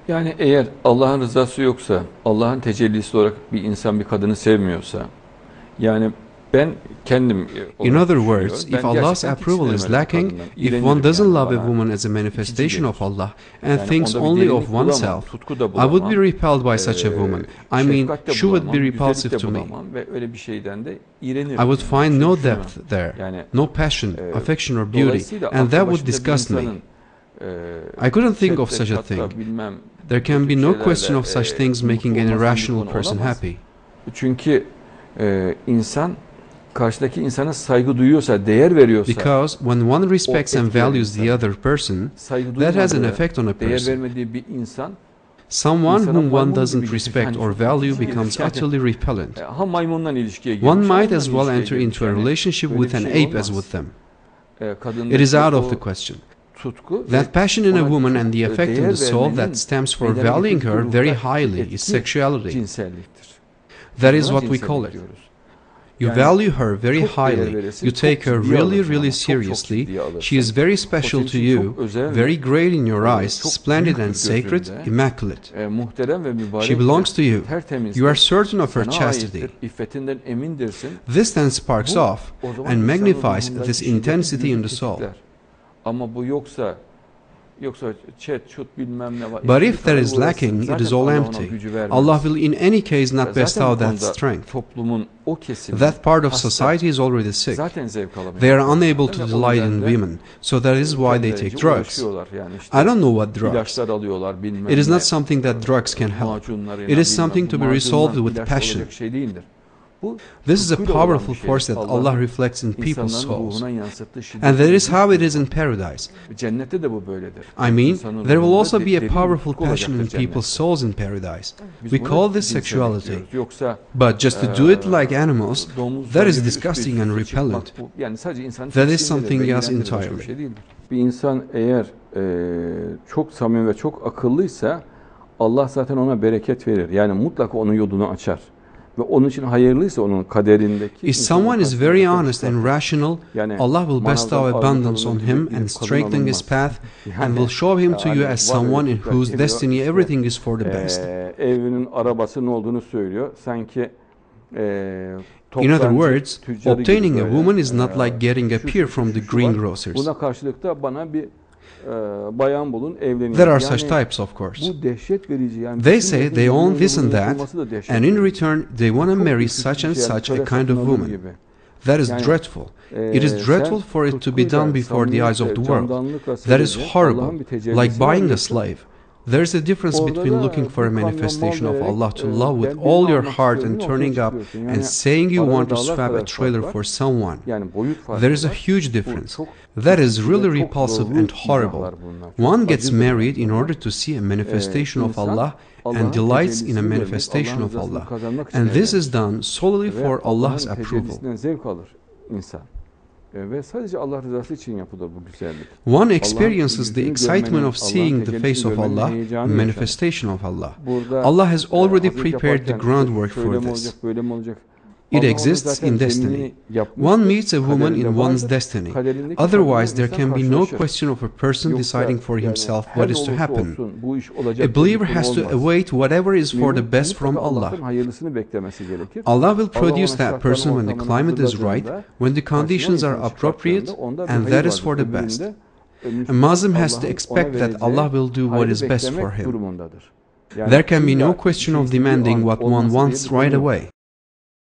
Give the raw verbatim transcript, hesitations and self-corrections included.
Yani eğer Allah'ın rızası yoksa, Allah'ın tecellisi olarak bir insan bir kadını sevmiyorsa, yani ben kendim In olarak other düşünüyorum. words, if Ben Allah's gerçekten approval is tiksinirim lacking, kadından. if one İğrenirim doesn't yani love a bana. woman as a itici manifestation gelir. of Allah and Yani thinks onda bir only derinlik of bulamam, oneself, tutku da I would be bulamam, repelled by eee, such a woman. I mean, şefkat de she would bulamam, be güzellik repulsive de to me. bulamam ve öyle bir şeyden de I iğrenirim. would Yani find çünkü no şunu, depth there, yani no passion, eee, affection or beauty, dolayısıyla and aklı that would başında bir disgust me. insanın eee, I couldn't think of chatte, such a chatta, thing. bilmem There bu can tip be no şeylerle question of such eee, things making mutlu an olmaz, bir irrational konu person olamaz. happy. Çünkü e, insan karşıdaki insana saygı duyuyorsa, değer veriyorsa, Because when one respects and etkiler values the insanı. other person, saygı that has an duymadığı, effect on a değer person. vermediği bir insan Someone insana whom one maymun gibi doesn't gelir. respect Yani or çok value itici becomes gelir. Yani, utterly repellent. e, ha maymundan ilişkiye girmiş, One ha might ondan as well ilişkiye enter girmiş. into a Yani relationship böyle with bir an şey ape as olmaz. with them. E, It kadındaki is out of o the question. tutku ve That passion in a ona woman çok, and the e, effect in değer the soul vermenin that stems for meydana valuing getirdiği her very ruhtaki highly is etki sexuality. cinselliktir. That is Buna what we cinsellik call it. diyoruz. You Yani value her very çok değer highly. verirsin, You çok take her ciddiye really, alırsın really ama çok çok seriously. ciddiye alırsın. She is very O special senin to için you, çok özel very ve, great in your e, eyes, çok splendid büyük and bir sacred, gözünde, immaculate. e, muhterem ve mübarek, She belongs to you. tertemizdir, You are certain of her sana chastity. aittir, iffetinden emindirsin. This then sparks Bu, off o zaman and insanın magnifies ruhundaki this şiddeti intensity in the soul. tetikler. Ama bu yoksa yoksa chat, şut bilmem ne var. But if that İstediği is kadar lacking, uğraşsın. it is Zaten all Allah ona empty. gücü vermez. Allah will in any case not Zaten best bu out that konuda strength. toplumun o kesimi That part of hasta. society is already sick. Zaten zevk alamıyor. They are unable to Ve o delight in nedenle women, so that is why they take kendilerince drugs. uğraşıyorlar. Yani işte I don't know what drugs. ilaçlar alıyorlar bilmem It is ne. not something that drugs can help. Macunlarıyla It is bilmem, something to be macundan resolved with ilaç passion. olacak şey değildir. Bu This is a tutkuyla olan powerful bir şey. force that Allah'ın Allah reflects in people's insanların souls. ruhuna yansıttığı şiddet. And that is how it is in paradise. Cennette de bu böyledir. I mean, İnsanın there will ruhunda also de- be a derin bir powerful tutku passion in olacaktır people's cennette. souls in paradise. Biz We buna call this cinsellik sexuality. diyoruz. Yoksa But just to do it like animals, domuzdan that is gibi disgusting üst and üste çıkmak repellent. bu- Yani sadece insanın That is tiksindirir something ve else iğrendirir, başka bir entirely. şey değildir. Bir insan eğer e, çok samimi ve çok akıllıysa Allah zaten ona bereket verir. Yani mutlaka onun yolunu açar. Ve onun için hayırlıysa onun kaderindeki... If someone is very honest and rational, yani Allah will bestow manavdan abundance on armut him alınır gibi and bir kadın strengthen his alınmaz. path Yani, and will show him to you yani as var öyle someone in tipler whose geliyor, destiny işte, everything is for the best. e, evinin arabasının olduğunu söylüyor. Sanki e, In other toptancı, words, tüccarı gibi obtaining a böyle, woman is not e, like getting a şu, peer şu, from the şu, şu green var. grocers. Buna karşılık da bana bir e, bayan bulun, evlenin. There are Yani such types, of course. bu dehşet verici. Yani They bütün say dediğim they own bunun this and bunun that, yapılması da dehşet and in verici. return they want to Çok marry ürkütücü such bir and şey, yani such a töre kind of satın alır woman. gibi. That is Yani, dreadful. e, It is sen dreadful for it to be tutkuyla, done before the eyes of the world. candanlıkla That is sevecek, horrible, Allah'ın bir tecellisi like buying a vardır. slave. There is a difference Orada between da looking for a bir kamyon mal manifestation of vererek, Allah to e, love ben with birini all your almak heart istiyorum, and ortaya turning up çıkıyorsun. Yani and saying you arada want to dağlar swap a kadar trailer fark var. for someone. Yani boyut farkı There is a var. huge Bu difference. çok That is ürkütücü really ve çok repulsive zorlu and izahlar horrible. bunlar. Çok One gets acı bunlar. married in order to see a manifestation of insan, Allah Allah'ın and delights in a tecellisini görmek, manifestation Allah'ın of rızasını Allah. kazanmak için And this evlenir. is done solely Ve for Allah's Allah'ın approval. tecellisinden zevk alır insan. E, Ve sadece Allah rızası için yapılır bu güzellik. One experiences the yüzünü excitement görmenin, of seeing Allah'ın the tecellisini face of görmenin Allah, heyecanı yaşar. manifestation of Allah. Burada Allah has e, already hazırlık prepared the yaparken groundwork şöyle for mi this. olacak, böyle mi olacak? It Allah onun exists zaten in destiny. zeminini yapmıştır. One meets a woman in Kaderinde one's vardır. destiny. Kaderindeki Otherwise, kadınla there insan can be no karşılaşır. question of a person Yoksa deciding for yani himself her what ne is to olursa happen. olsun bu iş olacak A diye bir believer konu has to olmaz. await whatever is for the Mümin best from mutlaka Allah. Allah'ın hayırlısını beklemesi gerekir. Allah will Allah ona produce that şartlarını, person when the ortamını climate is right, hazırladığında, when the conditions karşısına are insan appropriate, çıkarttığında onda bir and hayır that is vardır. for the Öbüründe, best. öbür A Muslim has to Allah'ın expect ona that vereceği Allah will do what hayrı is best for beklemek him. durumundadır. Yani There can be illa no question of istediği demanding an what one olması diye wants bir durum right yok. away.